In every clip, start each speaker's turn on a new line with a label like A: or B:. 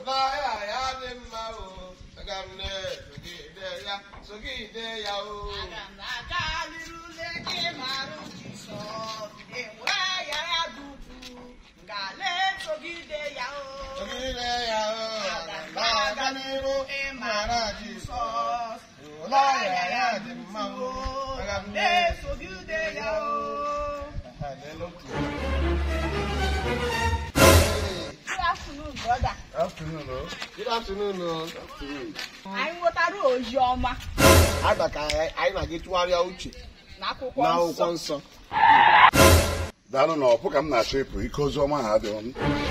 A: Good afternoon.
B: I'm what I rose your ma.
A: I get to worry out. Now, console.
C: I don't know. I'm not sure because of my head on.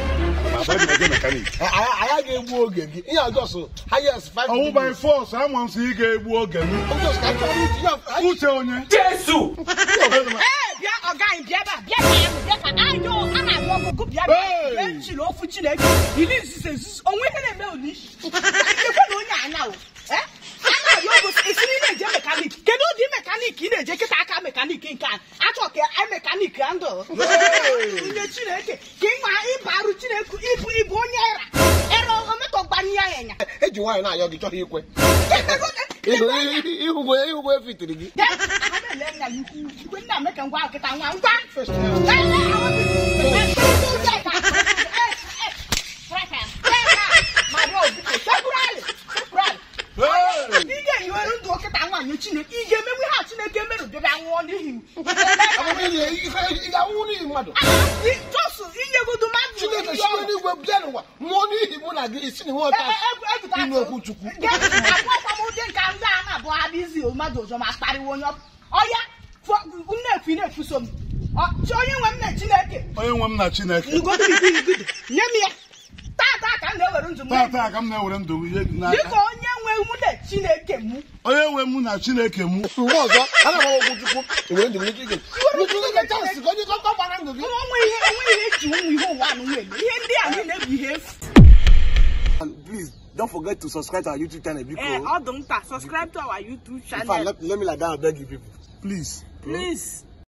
A: I gave work again. Yeah, just highest 5.
C: Oh, by force, someone see gave work again.
A: Who tell you?
B: Jesus! A guy in Biaba, I know, and I want to go Biaba. She loves Fuchile. He lives on women and Melnish. You can know now. Eh? It's in a mechanic. Can you do mechanic in a jacket? I can mechanic in can. I talk a mechanic under. King, my Imparuchine, if we bonera. Error, I'm not Banya.
A: Hey, you are now, you're the talking quick. You will fit to the
B: you will not make a walk at one first.
A: Please don't forget to subscribe to our YouTube channel.
B: Don't subscribe to our YouTube channel.
A: Let me like that, I beg you people. Please.